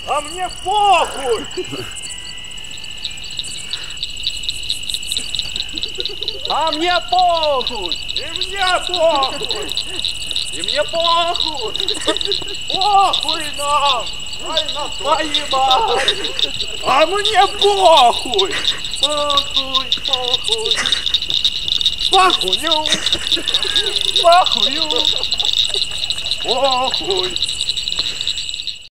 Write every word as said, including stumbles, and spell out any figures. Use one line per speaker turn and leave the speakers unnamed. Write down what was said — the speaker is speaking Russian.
А мне похуй!
А мне похуй!
И мне похуй!
И мне похуй!
Похуй нам!
Ай, на поебать!
А мне похуй!
Похуй, похуй!
Похую!
Похую!
Похуй!